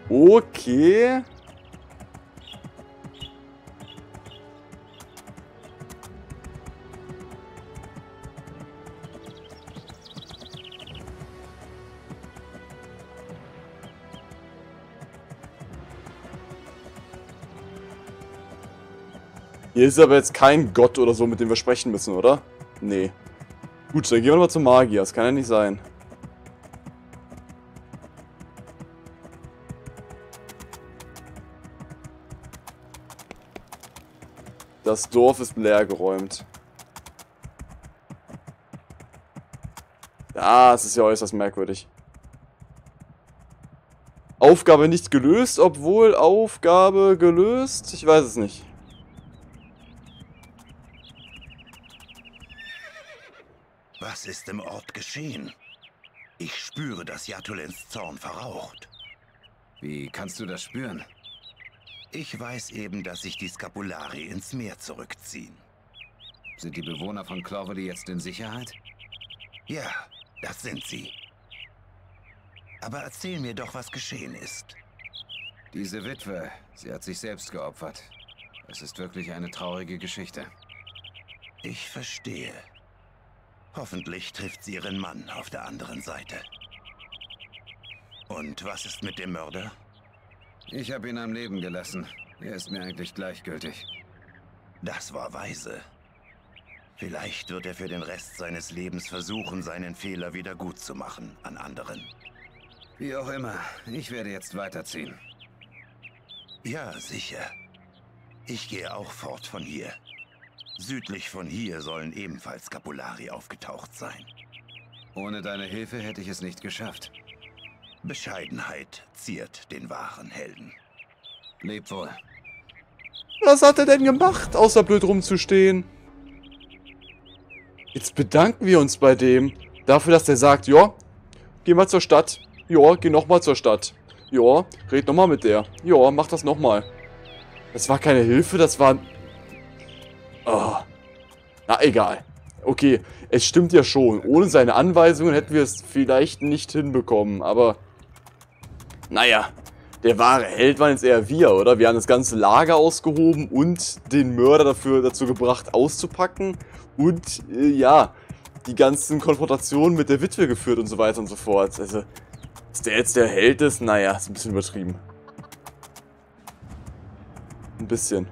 Okay. Hier ist aber jetzt kein Gott oder so, mit dem wir sprechen müssen, oder? Nee. Gut, dann gehen wir mal zum Magier. Das kann ja nicht sein. Das Dorf ist leergeräumt. Ja, es ist ja äußerst merkwürdig. Aufgabe nicht gelöst, obwohl Aufgabe gelöst? Ich weiß es nicht. Was ist im Ort geschehen? Ich spüre, dass Yatulens Zorn verraucht. Wie kannst du das spüren? Ich weiß eben, dass sich die Skapulari ins Meer zurückziehen. Sind die Bewohner von Cloverly jetzt in Sicherheit? Ja, das sind sie. Aber erzähl mir doch, was geschehen ist. Diese Witwe, sie hat sich selbst geopfert. Es ist wirklich eine traurige Geschichte. Ich verstehe. Hoffentlich trifft sie ihren Mann auf der anderen Seite. Und was ist mit dem Mörder? Ich habe ihn am Leben gelassen. Er ist mir eigentlich gleichgültig. Das war weise. Vielleicht wird er für den Rest seines Lebens versuchen, seinen Fehler wieder gut zu machen an anderen. Wie auch immer, ich werde jetzt weiterziehen. Ja, sicher. Ich gehe auch fort von hier. Südlich von hier sollen ebenfalls Skapulari aufgetaucht sein. Ohne deine Hilfe hätte ich es nicht geschafft. Bescheidenheit ziert den wahren Helden. Leb wohl. Was hat er denn gemacht, außer blöd rumzustehen? Jetzt bedanken wir uns bei dem dafür, dass der sagt, ja, geh mal zur Stadt. Ja, geh nochmal zur Stadt. Ja, red nochmal mit der. Ja, mach das nochmal. Das war keine Hilfe, das war... Oh. Na, egal. Okay, es stimmt ja schon. Ohne seine Anweisungen hätten wir es vielleicht nicht hinbekommen, aber... Naja, der wahre Held waren jetzt eher wir, oder? Wir haben das ganze Lager ausgehoben und den Mörder dazu gebracht, auszupacken. Und, ja, die ganzen Konfrontationen mit der Witwe geführt und so weiter und so fort. Also, dass der jetzt der Held ist, naja, ist ein bisschen übertrieben. Ein bisschen.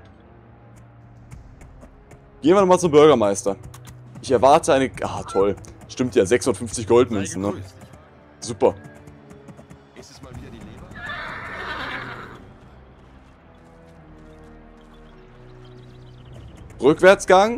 Gehen wir nochmal zum Bürgermeister. Ich erwarte eine... Ah, toll. Stimmt ja, 650 Goldmünzen, ne? Super. Ist es mal wieder die Leber? Rückwärtsgang.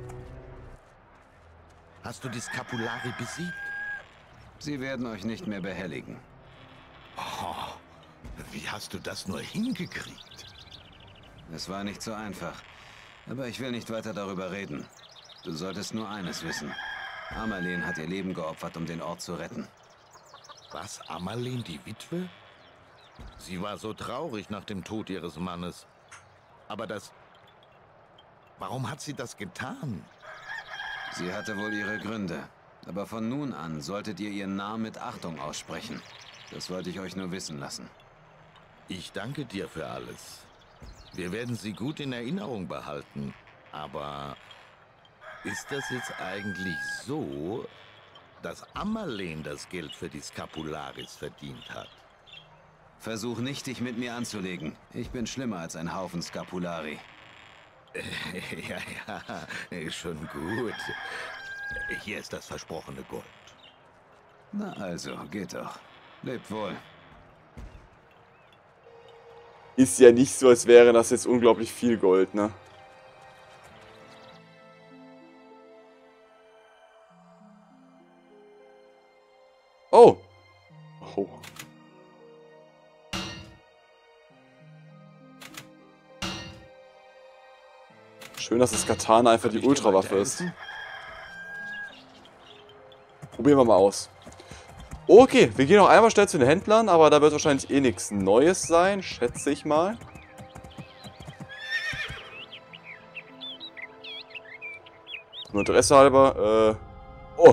Hast du die Skapulari besiegt? Sie werden euch nicht mehr behelligen. Oh, wie hast du das nur hingekriegt? Es war nicht so einfach. Aber ich will nicht weiter darüber reden. Du solltest nur eines wissen. Amalene hat ihr Leben geopfert, um den Ort zu retten. Was, Amalene, die Witwe? Sie war so traurig nach dem Tod ihres Mannes. Aber das... Warum hat sie das getan? Sie hatte wohl ihre Gründe. Aber von nun an solltet ihr ihren Namen mit Achtung aussprechen. Das wollte ich euch nur wissen lassen. Ich danke dir für alles. Wir werden sie gut in Erinnerung behalten. Aber ist das jetzt eigentlich so, dass Amalene das Geld für die Skapularis verdient hat? Versuch nicht, dich mit mir anzulegen. Ich bin schlimmer als ein Haufen Skapulari. Ja, schon gut. Hier ist das versprochene Gold. Na also, geht doch. Lebt wohl. Ist ja nicht so, als wäre das jetzt unglaublich viel Gold, ne? Oh. Oh. Schön, dass das Katana einfach die Ultrawaffe ist. Probieren wir mal aus. Okay, wir gehen noch einmal schnell zu den Händlern, aber da wird wahrscheinlich eh nichts Neues sein, schätze ich mal. Nur Interesse halber, oh!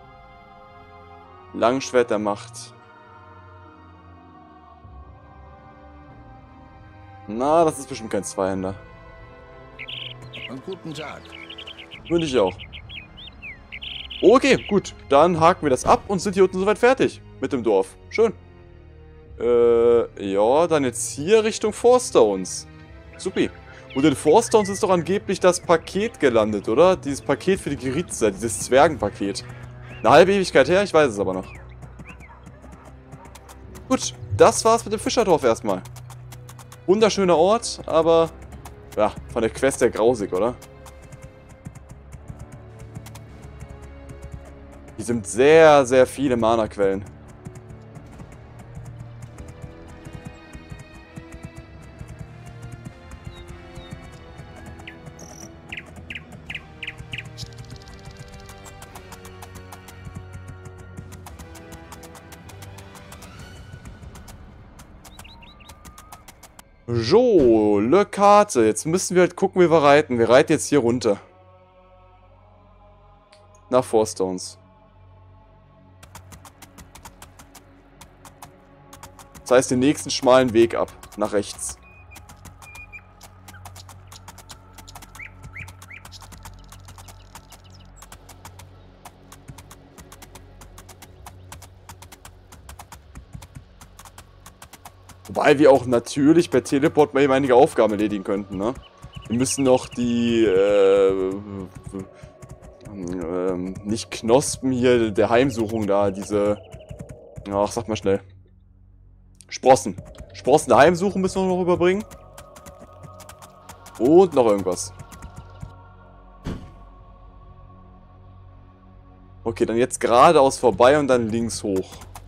Langschwert der Macht. Na, das ist bestimmt kein Zweihänder. Und guten Tag. Würde ich auch. Okay, gut. Dann haken wir das ab und sind hier unten soweit fertig mit dem Dorf. Schön. Ja, dann jetzt hier Richtung Fourstones. Supi. Und in Fourstones ist doch angeblich das Paket gelandet, oder? Dieses Paket für die Geritzer, dieses Zwergenpaket. Eine halbe Ewigkeit her, ich weiß es aber noch. Gut, das war's mit dem Fischerdorf erstmal. Wunderschöner Ort, aber ja, von der Quest her grausig, oder? Hier sind sehr, sehr viele Mana-Quellen. So, Le Karte. Jetzt müssen wir halt gucken, wie wir reiten. Wir reiten jetzt hier runter. Nach Fourstones. Das heißt, den nächsten schmalen Weg ab. Nach rechts. Wobei wir auch natürlich per Teleport mal eben einige Aufgaben erledigen könnten, ne? Wir müssen noch die, nicht Knospen hier der Heimsuchung da, diese, ach, sag mal schnell. Sprossen. Sprossen der Heimsuchung müssen wir noch überbringen. Und noch irgendwas. Okay, dann jetzt geradeaus vorbei und dann links hoch.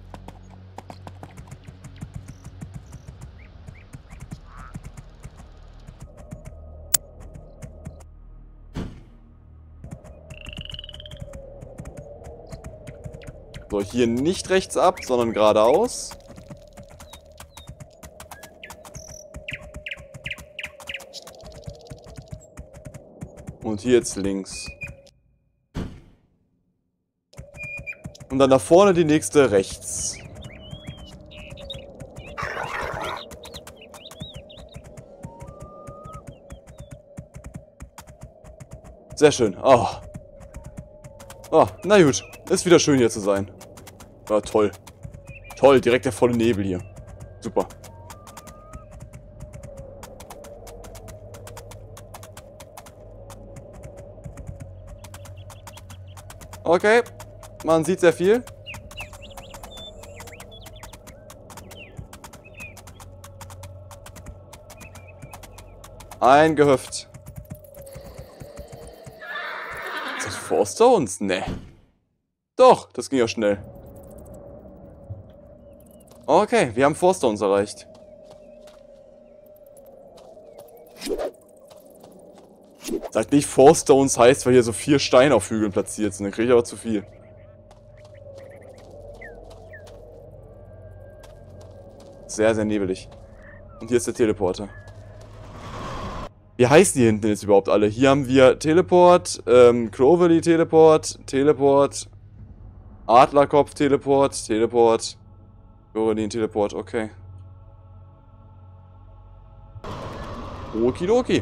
So, hier nicht rechts ab, sondern geradeaus. Und hier jetzt links. Und dann da vorne die nächste rechts. Sehr schön. Oh. Oh, na gut. Ist wieder schön hier zu sein. Ja, toll. Toll, direkt der volle Nebel hier. Super. Okay. Man sieht sehr viel. Ein Gehöft. Ist das Fourstones? Ne. Doch, das ging ja schnell. Okay, wir haben Fourstones erreicht. Sagt nicht Fourstones heißt, weil hier so 4 Steine auf Hügeln platziert sind. Dann kriege ich aber zu viel. Sehr, sehr nebelig. Und hier ist der Teleporter. Wie heißen die hinten jetzt überhaupt alle? Hier haben wir Teleport, Cloverly Teleport, Teleport, Adlerkopf Teleport, Teleport, Cloverly Teleport, okay. Okidoki.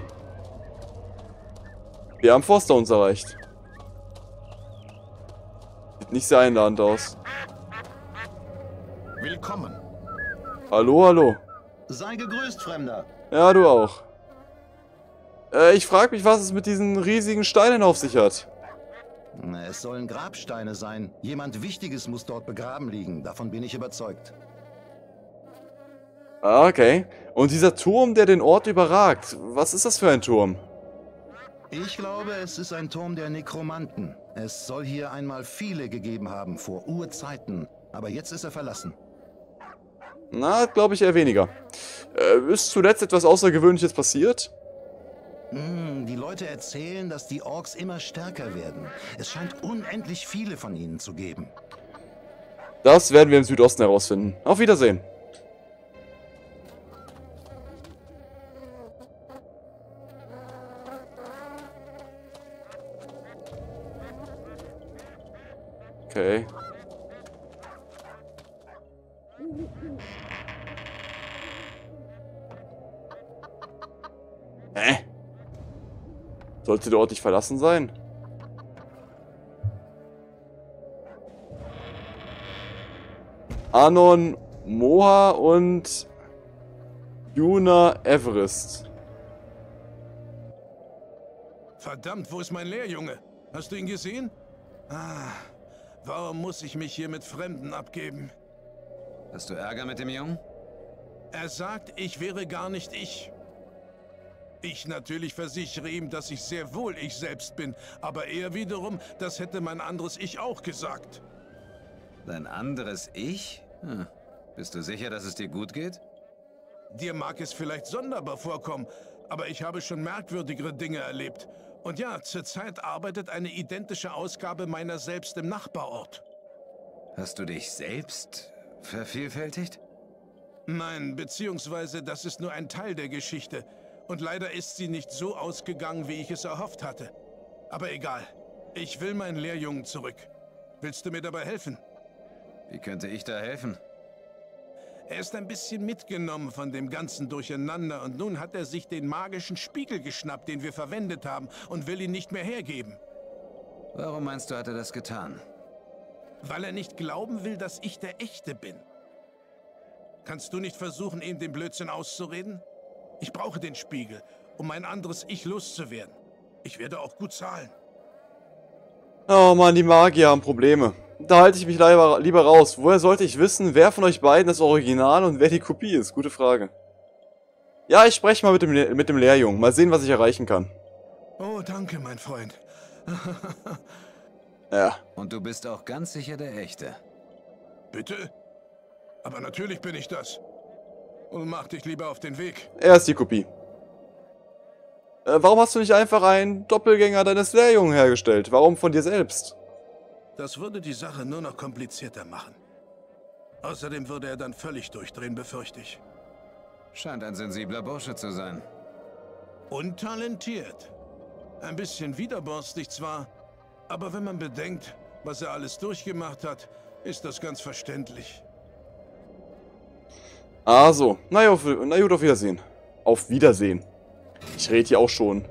Wir haben Fourstones erreicht. Sieht nicht sehr einladend aus. Willkommen. Hallo, hallo. Sei gegrüßt, Fremder. Ja, du auch. Ich frage mich, was es mit diesen riesigen Steinen auf sich hat. Es sollen Grabsteine sein. Jemand Wichtiges muss dort begraben liegen. Davon bin ich überzeugt. Ah, okay. Und dieser Turm, der den Ort überragt, was ist das für ein Turm? Ich glaube, es ist ein Turm der Nekromanten. Es soll hier einmal viele gegeben haben, vor Urzeiten. Aber jetzt ist er verlassen. Na, glaube ich eher weniger. Ist zuletzt etwas Außergewöhnliches passiert? Die Leute erzählen, dass die Orks immer stärker werden. Es scheint unendlich viele von ihnen zu geben. Das werden wir im Südosten herausfinden. Auf Wiedersehen. Okay. Sollte der Ort nicht verlassen sein? Anon Moha und Yuna Everest. Verdammt, wo ist mein Lehrjunge? Hast du ihn gesehen? Warum muss ich mich hier mit Fremden abgeben? Hast du Ärger mit dem Jungen? Er sagt, ich wäre gar nicht ich. Ich natürlich versichere ihm, dass ich sehr wohl ich selbst bin, aber er wiederum, das hätte mein anderes Ich auch gesagt. Dein anderes Ich? Bist du sicher, dass es dir gut geht? Dir mag es vielleicht sonderbar vorkommen, aber ich habe schon merkwürdigere Dinge erlebt. Und ja, zurzeit arbeitet eine identische Ausgabe meiner selbst im Nachbarort. Hast du dich selbst vervielfältigt? Nein, beziehungsweise das ist nur ein Teil der Geschichte. Und leider ist sie nicht so ausgegangen, wie ich es erhofft hatte. Aber egal. Ich will meinen Lehrjungen zurück. Willst du mir dabei helfen? Wie könnte ich da helfen? Er ist ein bisschen mitgenommen von dem ganzen Durcheinander und nun hat er sich den magischen Spiegel geschnappt, den wir verwendet haben, und will ihn nicht mehr hergeben. Warum meinst du, hat er das getan? Weil er nicht glauben will, dass ich der Echte bin. Kannst du nicht versuchen, ihm den Blödsinn auszureden? Ich brauche den Spiegel, um mein anderes Ich loszuwerden. Ich werde auch gut zahlen. Oh Mann, die Magier haben Probleme. Da halte ich mich lieber raus. Woher sollte ich wissen, wer von euch beiden das Original und wer die Kopie ist? Gute Frage. Ja, ich spreche mal mit dem Lehrjungen. Mal sehen, was ich erreichen kann. Oh, danke, mein Freund. Ja. Und du bist auch ganz sicher der Echte? Bitte? Aber natürlich bin ich das. Und mach dich lieber auf den Weg. Er ist die Kopie. Warum hast du nicht einfach einen Doppelgänger deines Lehrjungen hergestellt? Warum von dir selbst? Das würde die Sache nur noch komplizierter machen. Außerdem würde er dann völlig durchdrehen, befürchte ich. Scheint ein sensibler Bursche zu sein. Und talentiert. Ein bisschen widerborstig zwar, aber wenn man bedenkt, was er alles durchgemacht hat, ist das ganz verständlich. Ah so. Na gut, auf Wiedersehen. Auf Wiedersehen. Ich rede hier auch schon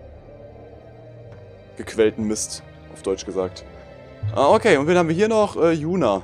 gequälten Mist, auf Deutsch gesagt. Ah, okay. Und wen haben wir hier noch? Yuna.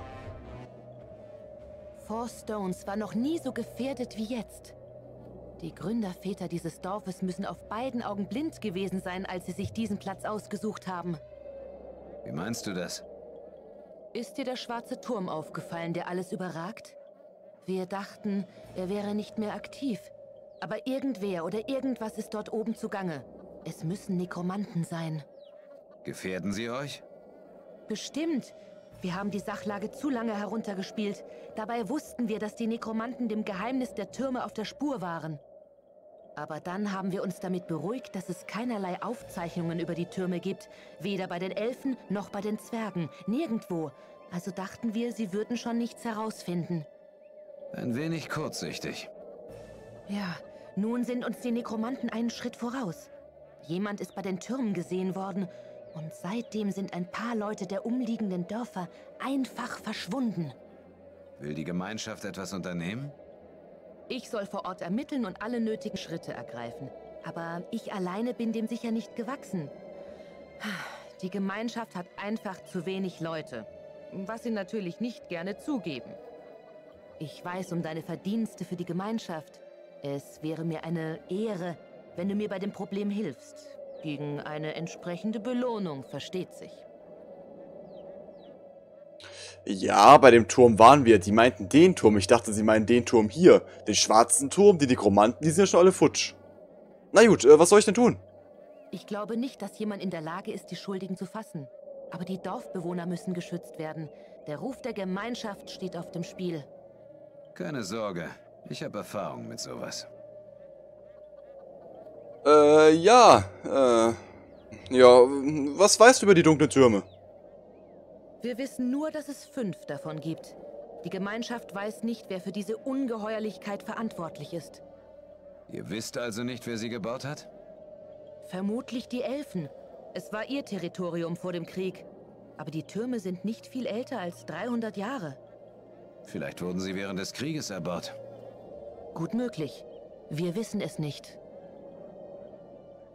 Four Stones war noch nie so gefährdet wie jetzt. Die Gründerväter dieses Dorfes müssen auf beiden Augen blind gewesen sein, als sie sich diesen Platz ausgesucht haben. Wie meinst du das? Ist dir der schwarze Turm aufgefallen, der alles überragt? Wir dachten, er wäre nicht mehr aktiv. Aber irgendwer oder irgendwas ist dort oben zugange. Es müssen Nekromanten sein. Gefährden sie euch? Bestimmt. Wir haben die Sachlage zu lange heruntergespielt. Dabei wussten wir, dass die Nekromanten dem Geheimnis der Türme auf der Spur waren. Aber dann haben wir uns damit beruhigt, dass es keinerlei Aufzeichnungen über die Türme gibt. Weder bei den Elfen noch bei den Zwergen. Nirgendwo. Also dachten wir, sie würden schon nichts herausfinden. Ein wenig kurzsichtig. Ja, nun sind uns die Nekromanten einen Schritt voraus. Jemand ist bei den Türmen gesehen worden. Und seitdem sind ein paar Leute der umliegenden Dörfer einfach verschwunden. Will die Gemeinschaft etwas unternehmen? Ich soll vor Ort ermitteln und alle nötigen Schritte ergreifen. Aber ich alleine bin dem sicher nicht gewachsen. Die Gemeinschaft hat einfach zu wenig Leute. Was sie natürlich nicht gerne zugeben. Ich weiß um deine Verdienste für die Gemeinschaft. Es wäre mir eine Ehre, wenn du mir bei dem Problem hilfst. Gegen eine entsprechende Belohnung, versteht sich. Ja, bei dem Turm waren wir. Die meinten den Turm. Ich dachte, sie meinen den Turm hier. Den schwarzen Turm, die Nekromanten, die sind ja schon alle futsch. Na gut, was soll ich denn tun? Ich glaube nicht, dass jemand in der Lage ist, die Schuldigen zu fassen. Aber die Dorfbewohner müssen geschützt werden. Der Ruf der Gemeinschaft steht auf dem Spiel. Keine Sorge. Ich habe Erfahrung mit sowas. Ja, was weißt du über die dunklen Türme? Wir wissen nur, dass es 5 davon gibt. Die Gemeinschaft weiß nicht, wer für diese Ungeheuerlichkeit verantwortlich ist. Ihr wisst also nicht, wer sie gebaut hat? Vermutlich die Elfen. Es war ihr Territorium vor dem Krieg. Aber die Türme sind nicht viel älter als 300 Jahre. Vielleicht wurden sie während des Krieges erbaut. Gut möglich. Wir wissen es nicht.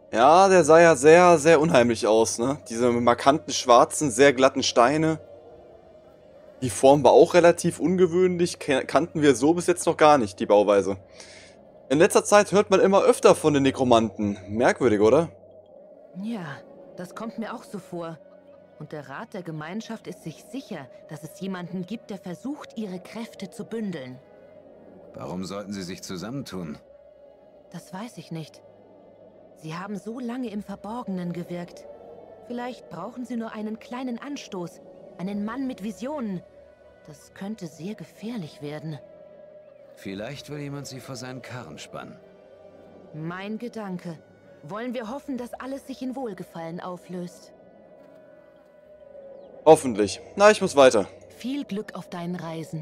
Ja, der sah ja sehr, sehr unheimlich aus, ne? Diese markanten schwarzen, sehr glatten Steine. Die Form war auch relativ ungewöhnlich, kannten wir so bis jetzt noch gar nicht, die Bauweise. In letzter Zeit hört man immer öfter von den Nekromanten. Merkwürdig, oder? Ja, das kommt mir auch so vor. Und der Rat der Gemeinschaft ist sich sicher, dass es jemanden gibt, der versucht, ihre Kräfte zu bündeln. Warum sollten sie sich zusammentun? Das weiß ich nicht. Sie haben so lange im Verborgenen gewirkt. Vielleicht brauchen sie nur einen kleinen Anstoß, einen Mann mit Visionen. Das könnte sehr gefährlich werden. Vielleicht will jemand sie vor seinen Karren spannen. Mein Gedanke. Wollen wir hoffen, dass alles sich in Wohlgefallen auflöst. Hoffentlich. Na, ich muss weiter. Viel Glück auf deinen Reisen.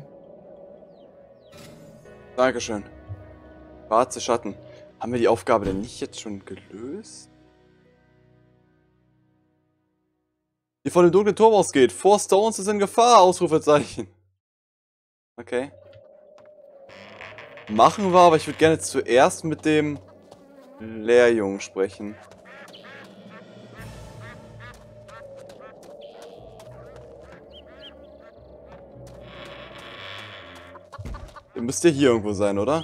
Dankeschön. Schwarze Schatten. Haben wir die Aufgabe denn nicht jetzt schon gelöst? Die von dem dunklen Turm ausgeht. 4 Stones ist in Gefahr, Ausrufezeichen. Okay. Machen wir, aber ich würde gerne zuerst mit dem Lehrjungen sprechen. Ihr müsst ja hier irgendwo sein, oder?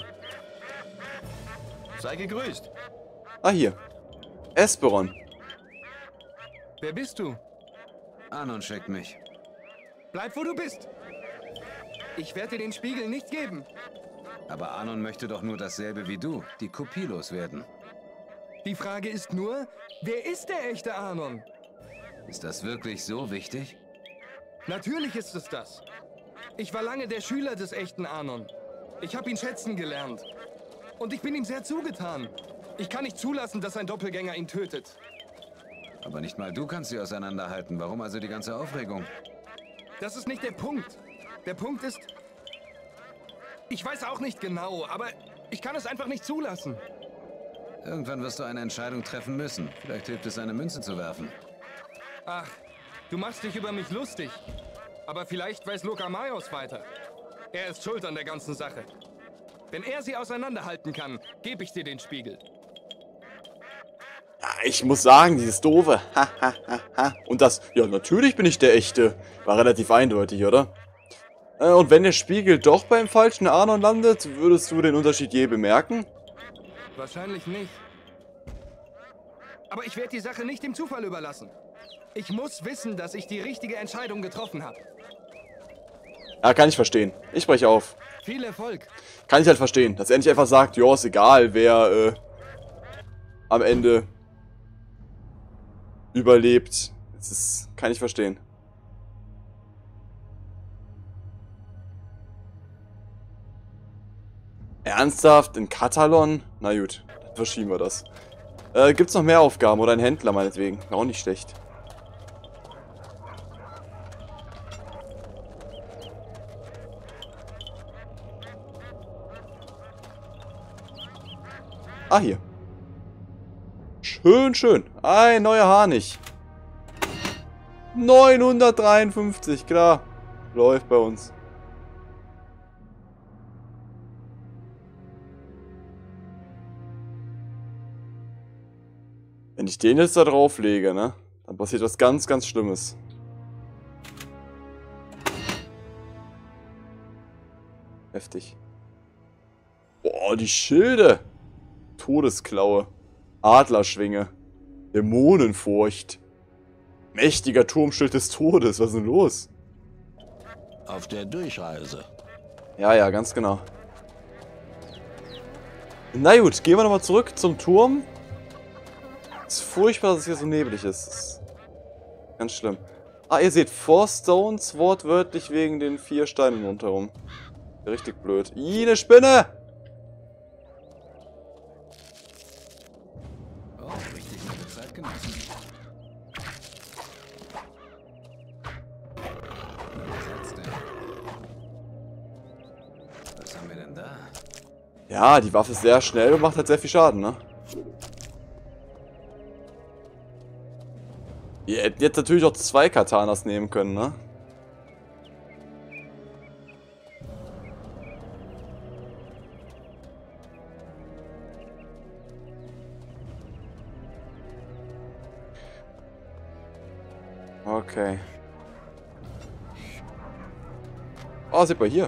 Sei gegrüßt. Ah, hier. Esperon. Wer bist du? Anon schickt mich. Bleib, wo du bist. Ich werde dir den Spiegel nicht geben. Aber Anon möchte doch nur dasselbe wie du, die Kopie loswerden. Die Frage ist nur, wer ist der echte Anon? Ist das wirklich so wichtig? Natürlich ist es das. Ich war lange der Schüler des echten Anon. Ich habe ihn schätzen gelernt. Und ich bin ihm sehr zugetan. Ich kann nicht zulassen, dass ein Doppelgänger ihn tötet. Aber nicht mal du kannst sie auseinanderhalten. Warum also die ganze Aufregung? Das ist nicht der Punkt. Der Punkt ist... Ich weiß auch nicht genau, aber ich kann es einfach nicht zulassen. Irgendwann wirst du eine Entscheidung treffen müssen. Vielleicht hilft es, eine Münze zu werfen. Ach, du machst dich über mich lustig. Aber vielleicht weiß Lokamaios weiter. Er ist schuld an der ganzen Sache. Wenn er sie auseinanderhalten kann, gebe ich dir den Spiegel. Ja, ich muss sagen, dieses Doofe. Ha, ha, ha, ha. Und das, ja, natürlich bin ich der Echte. War relativ eindeutig, oder? Und wenn der Spiegel doch beim falschen Anon landet, würdest du den Unterschied je bemerken? Wahrscheinlich nicht. Aber ich werde die Sache nicht dem Zufall überlassen. Ich muss wissen, dass ich die richtige Entscheidung getroffen habe. Ja, kann ich verstehen. Ich breche auf. Viel Erfolg. Kann ich halt verstehen, dass er nicht einfach sagt, ja, ist egal, wer am Ende überlebt. Kann ich verstehen. Ernsthaft? In Katalon? Na gut, dann verschieben wir das. Gibt's noch mehr Aufgaben oder einen Händler meinetwegen? Wäre auch nicht schlecht. Ah, hier. Schön, schön. Ein neuer Harnisch. 953, klar. Läuft bei uns. Wenn ich den jetzt da drauf lege, ne? Dann passiert was ganz, ganz Schlimmes. Heftig. Boah, die Schilde. Todesklaue. Adlerschwinge. Dämonenfurcht. Mächtiger Turmschild des Todes. Was ist denn los? Auf der Durchreise. Ja, ja, ganz genau. Na gut, gehen wir nochmal zurück zum Turm. Es ist furchtbar, dass es hier so neblig ist. Das ist ganz schlimm. Ah, ihr seht, 4 Stones wortwörtlich wegen den 4 Steinen rundherum. Richtig blöd. Ih, eine Spinne! Oh, richtig gute Zeit genossen. Was hat's denn? Was haben wir denn da? Ja, die Waffe ist sehr schnell und macht halt sehr viel Schaden, ne? Ihr hättet jetzt natürlich auch 2 Katanas nehmen können, ne? Okay. Oh, seht mal hier.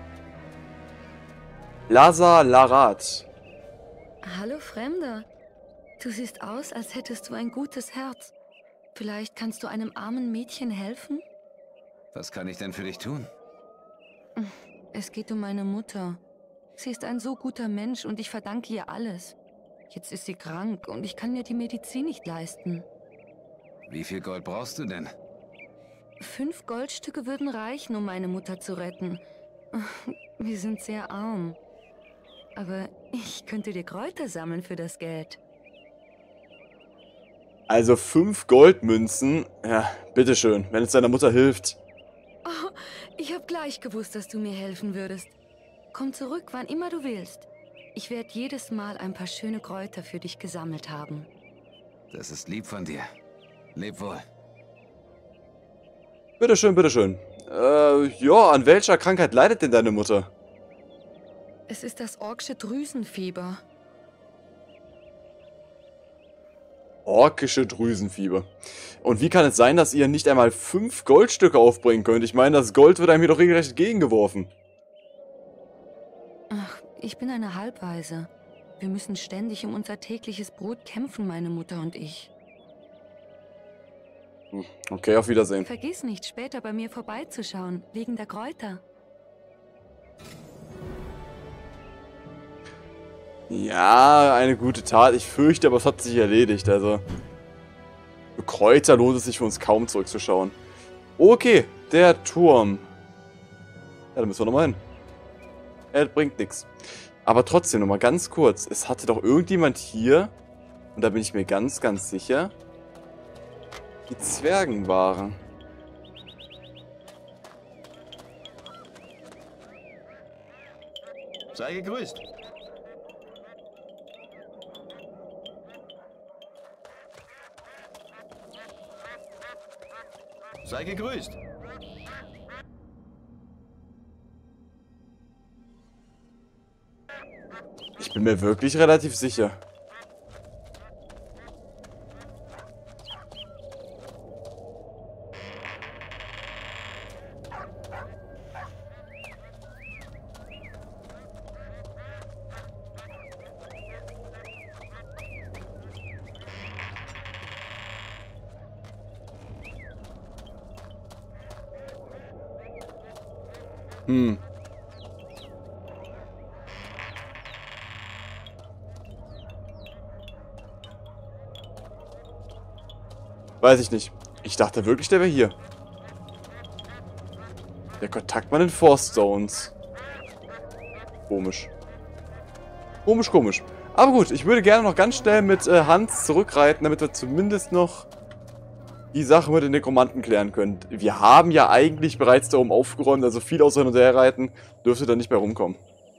Lazar Larat. Hallo Fremder. Du siehst aus, als hättest du ein gutes Herz. Vielleicht kannst du einem armen Mädchen helfen? Was kann ich denn für dich tun? Es geht um meine Mutter. Sie ist ein so guter Mensch und ich verdanke ihr alles. Jetzt ist sie krank und ich kann mir die Medizin nicht leisten. Wie viel Gold brauchst du denn? 5 Goldstücke würden reichen, um meine Mutter zu retten. Wir sind sehr arm. Aber ich könnte dir Kräuter sammeln für das Geld. Also 5 Goldmünzen. Ja, bitteschön, wenn es deiner Mutter hilft. Oh, ich habe gleich gewusst, dass du mir helfen würdest. Komm zurück, wann immer du willst. Ich werde jedes Mal ein paar schöne Kräuter für dich gesammelt haben. Das ist lieb von dir. Leb wohl. Bitteschön, bitteschön. Ja, an welcher Krankheit leidet denn deine Mutter? Es ist das Orksche Drüsenfieber. Orkische Drüsenfieber. Und wie kann es sein, dass ihr nicht einmal 5 Goldstücke aufbringen könnt? Ich meine, das Gold wird einem hier doch regelrecht entgegengeworfen. Ach, ich bin eine Halbwaise. Wir müssen ständig um unser tägliches Brot kämpfen, meine Mutter und ich. Okay, auf Wiedersehen. Vergiss nicht, später bei mir vorbeizuschauen, wegen der Kräuter. Ja, eine gute Tat. Ich fürchte, aber es hat sich erledigt. Also, für Kräuter lohnt es sich für uns kaum zurückzuschauen. Okay, der Turm. Ja, da müssen wir nochmal hin. Er bringt nichts. Aber trotzdem nochmal ganz kurz. Es hatte doch irgendjemand hier, und da bin ich mir ganz, ganz sicher, die Zwergenware. Sei gegrüßt. Sei gegrüßt. Ich bin mir wirklich relativ sicher. Weiß ich nicht. Ich dachte wirklich, der wäre hier. Der Kontaktmann in Four Stones. Komisch. Komisch, komisch. Aber gut, ich würde gerne noch ganz schnell mit Hans zurückreiten, damit wir zumindest noch die Sache mit den Nekromanten klären können. Wir haben ja eigentlich bereits da oben aufgeräumt, also viel außer hin und her reiten dürfte da nicht mehr rumkommen.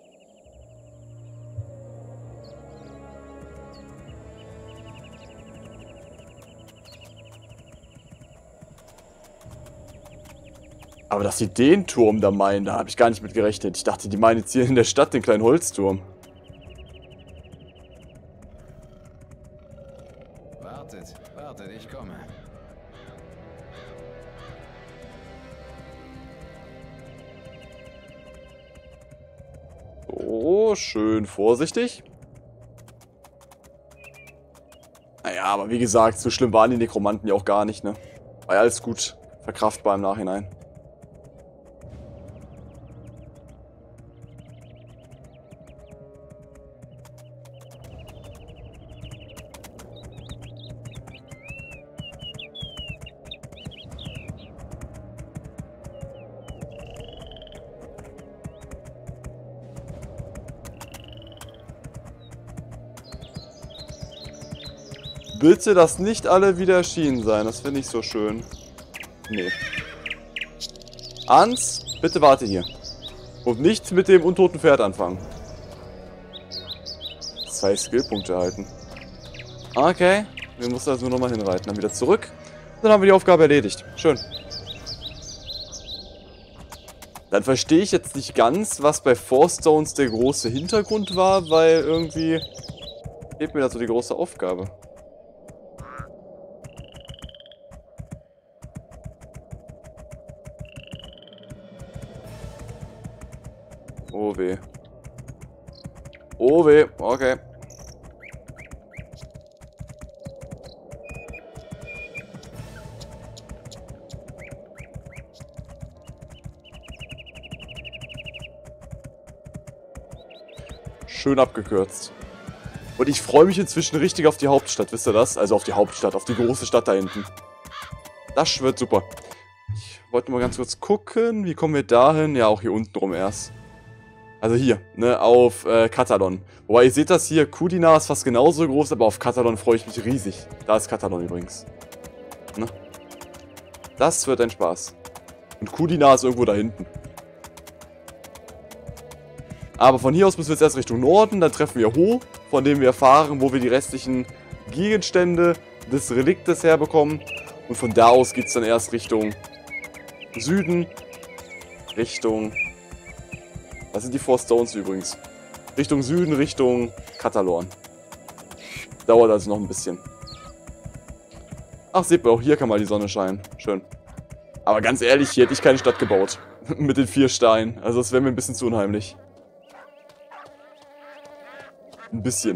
Aber dass sie den Turm da meinen, da habe ich gar nicht mit gerechnet. Ich dachte, die meinen jetzt hier in der Stadt den kleinen Holzturm. Wartet, wartet, ich komme. So, schön vorsichtig. Naja, aber wie gesagt, so schlimm waren die Nekromanten ja auch gar nicht, ne? War ja alles gut verkraftbar im Nachhinein. Bitte, dass nicht alle wieder erschienen sein. Das finde ich so schön. Nee. Hans, bitte warte hier. Und nicht mit dem untoten Pferd anfangen. 2 Skillpunkte erhalten. Okay. Wir müssen also nur nochmal hinreiten. Dann wieder zurück. Dann haben wir die Aufgabe erledigt. Schön. Dann verstehe ich jetzt nicht ganz, was bei Four Stones der große Hintergrund war, weil irgendwie fehlt mir da so die große Aufgabe. Oh weh. Oh weh. Okay. Schön abgekürzt. Und ich freue mich inzwischen richtig auf die Hauptstadt, wisst ihr das? Also auf die Hauptstadt, auf die große Stadt da hinten. Das wird super. Ich wollte mal ganz kurz gucken, wie kommen wir dahin? Ja, auch hier unten rum erst. Also hier, ne, auf Katalon. Wobei, ihr seht das hier, Kudina ist fast genauso groß, aber auf Katalon freue ich mich riesig. Da ist Katalon übrigens. Ne? Das wird ein Spaß. Und Kudina ist irgendwo da hinten. Aber von hier aus müssen wir jetzt erst Richtung Norden, dann treffen wir Ho, von dem wir erfahren, wo wir die restlichen Gegenstände des Reliktes herbekommen. Und von da aus geht es dann erst Richtung Süden, Richtung... Das sind die Four Stones übrigens. Richtung Süden, Richtung Katalon. Dauert also noch ein bisschen. Ach, seht mal, auch hier kann mal die Sonne scheinen. Schön. Aber ganz ehrlich, hier hätte ich keine Stadt gebaut. Mit den 4 Steinen. Also das wäre mir ein bisschen zu unheimlich. Ein bisschen.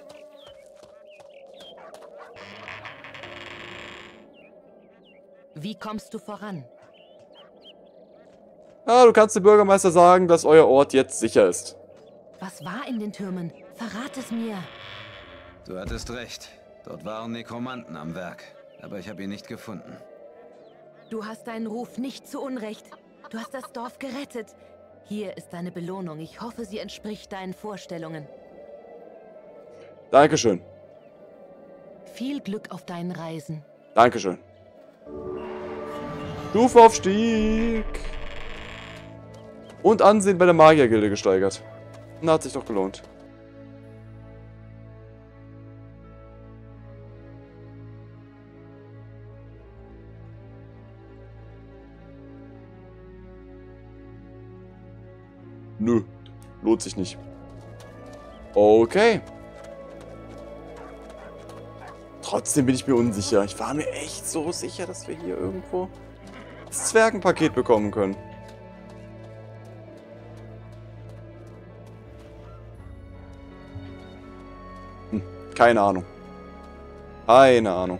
Wie kommst du voran? Ah, du kannst dem Bürgermeister sagen, dass euer Ort jetzt sicher ist. Was war in den Türmen? Verrat es mir. Du hattest recht. Dort waren Nekromanten am Werk. Aber ich habe ihn nicht gefunden. Du hast deinen Ruf nicht zu Unrecht. Du hast das Dorf gerettet. Hier ist deine Belohnung. Ich hoffe, sie entspricht deinen Vorstellungen. Dankeschön. Viel Glück auf deinen Reisen. Dankeschön. Stufenaufstieg. Und Ansehen bei der Magiergilde gesteigert. Na, hat sich doch gelohnt. Nö, lohnt sich nicht. Okay. Trotzdem bin ich mir unsicher. Ich war mir echt so sicher, dass wir hier irgendwo das Zwergenpaket bekommen können. Keine Ahnung. Keine Ahnung.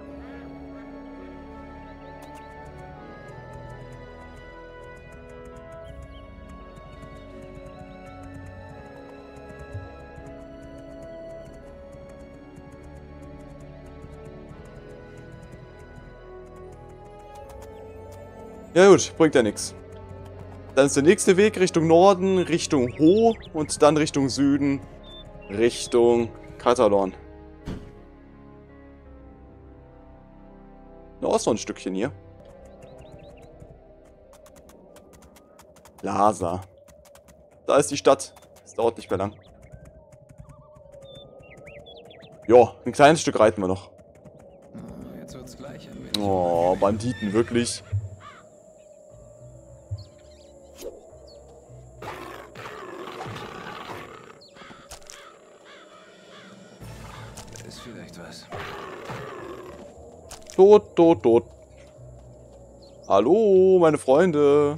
Ja gut, bringt ja nichts. Dann ist der nächste Weg Richtung Norden, Richtung Ho und dann Richtung Süden, Richtung Katalon. Da ist noch ein Stückchen hier. Lhasa. Da ist die Stadt. Das dauert nicht mehr lang. Ja, ein kleines Stück reiten wir noch. Jetzt wird's gleich. Oh, Banditen, wirklich. Ist vielleicht was. Tot, tot, tot. Hallo, meine Freunde.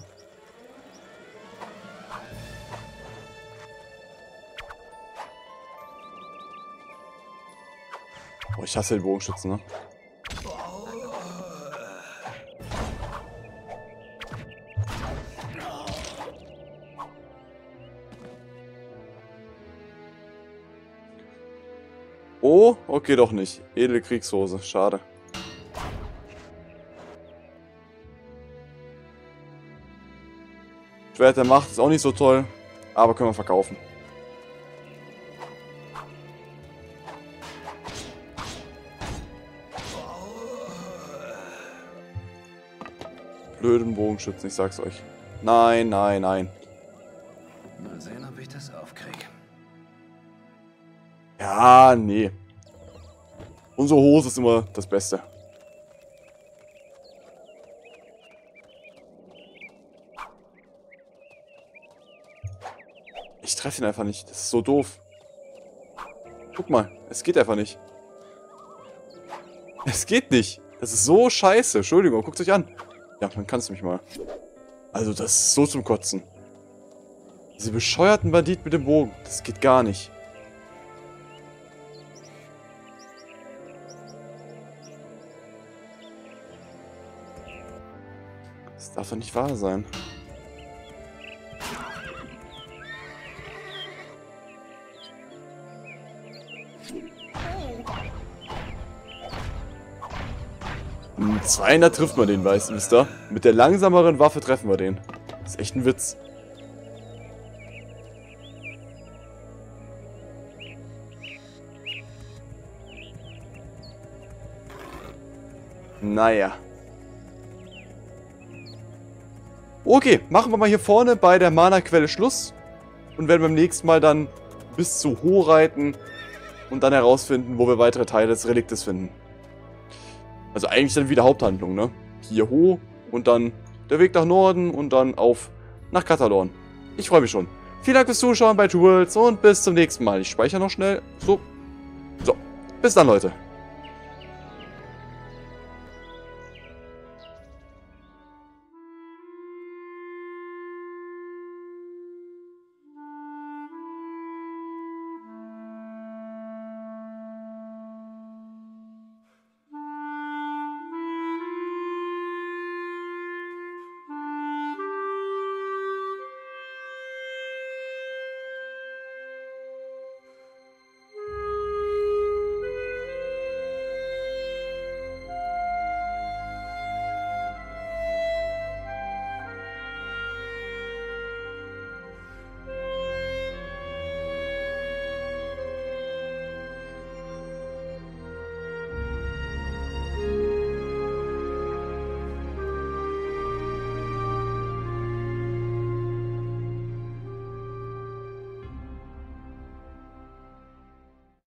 Oh, ich hasse den Bogenschützen, ne? Oh, okay, doch nicht. Edle Kriegshose, schade. Schwert der Macht ist auch nicht so toll, aber können wir verkaufen. Blöden Bogenschützen, ich sag's euch. Nein, nein, nein. Mal sehen, ob ich das aufkriege. Ja, nee. Unsere Hose ist immer das Beste. Ich treffe ihn einfach nicht. Das ist so doof. Guck mal, es geht einfach nicht. Es geht nicht. Das ist so scheiße. Entschuldigung, guckt euch an. Ja, dann kannst du mich mal. Also, das ist so zum Kotzen. Diese bescheuerten Banditen mit dem Bogen. Das geht gar nicht. Das darf doch nicht wahr sein. Mit 200 trifft man den, wisst ihr? Mit der langsameren Waffe treffen wir den. Das ist echt ein Witz. Naja. Okay, machen wir mal hier vorne bei der Mana-Quelle Schluss. Und werden beim nächsten Mal dann bis zu Ho reiten und dann herausfinden, wo wir weitere Teile des Reliktes finden. Also eigentlich dann wieder Haupthandlung, ne? Hier Ho und dann der Weg nach Norden und dann auf nach Katalon. Ich freue mich schon. Vielen Dank fürs Zuschauen bei Two Worlds und bis zum nächsten Mal. Ich speichere noch schnell. So. Bis dann, Leute.